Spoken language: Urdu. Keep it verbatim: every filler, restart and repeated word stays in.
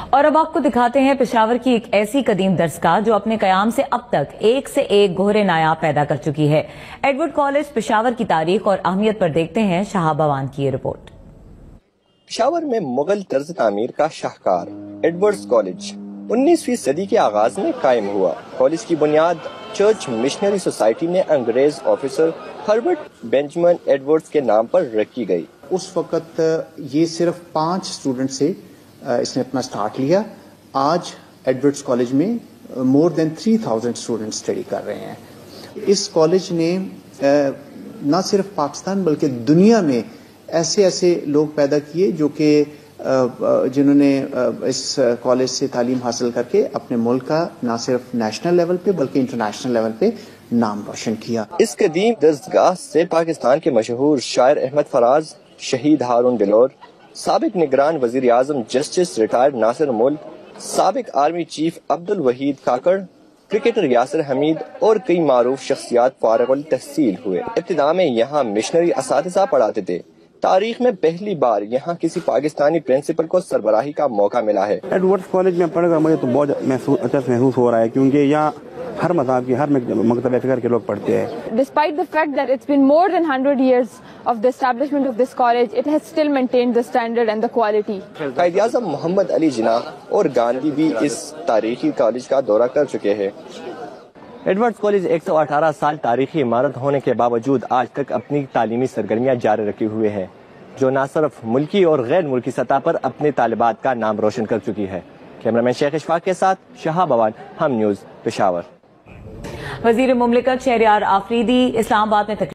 اور اب آپ کو دکھاتے ہیں پشاور کی ایک ایسی قدیم درسگاہ جو اپنے قیام سے اب تک ایک سے ایک گوہرے نایاب پیدا کر چکی ہے۔ ایڈورڈ کالج پشاور کی تاریخ اور اہمیت پر دیکھتے ہیں شہاب بوان کی یہ رپورٹ۔ پشاور میں مغل طرز تعمیر کا شاہکار ایڈورڈز کالج انیسویں صدی کے آغاز میں قائم ہوا۔ کالج کی بنیاد چرچ مشنری سوسائٹی میں انگریز آفیسر ہربرٹ بینجمن ایڈورڈز کے نام پر رکھی گئی۔ اس وقت یہ صرف پانچ اسٹوڈنٹ سے اس نے اپنا سٹارٹ لیا۔ آج ایڈورڈز کالج میں more than three thousand student study کر رہے ہیں۔ اس کالج نے نہ صرف پاکستان بلکہ دنیا میں ایسے ایسے لوگ پیدا کیے جو کہ جنہوں نے اس کالج سے تعلیم حاصل کر کے اپنے ملک کا نہ صرف نیشنل لیول پہ بلکہ انٹرنیشنل لیول پہ نام روشن کیا۔ اس قدیم درسگاہ سے پاکستان کے مشہور شاعر احمد فراز، شہید ہارون بلور، سابق نگران وزیر اعظم جسٹس ریٹائرڈ ناصر ملک، سابق army chief Abdul Waheed Kakar, cricketer Yasir Hameed اور کئی معروف شخصیات فارغ التحصیل ہوئے۔ ابتدا میں یہاں مشنری اساتذہ پڑھاتے تھے۔ تاریخ میں پہلی بار یہاں کسی پاکستانی پرنسپل کو سربراہی کا موقع ملا ہے۔ ایڈورڈز کالج میں پڑھ کر مجھے تو بہت اچھا محسوس ہو رہا ہے کیونکہ یہاں ہر مذہب کی ہر مکتب فکر کے لوگ پڑھتے ہیں۔ Despite the fact that it's been more than one hundred years of the establishment of this college, it has still maintained the standard and the quality. Quaid Azam محمد علی جناح اور گاندھی بھی اس تاریخی کالج کا دورہ کر چکے ہیں۔ ایڈورڈز کالج ایک سو اٹھارہ سال تاریخی عمارت ہونے کے باوجود آج تک اپنی تعلیمی سرگرمیاں جاری رکھے ہوئے ہے، جو نہ صرف ملکی اور غیر ملکی سطح پر اپنے طالبات کا نام روشن کر چکی ہے۔ کیمرامین شیخ اشفاق کے ساتھ شہاب بوان، ہم نیوز، پشاور۔ وزیر مملکت شہریار آفریدی اسلام آباد میں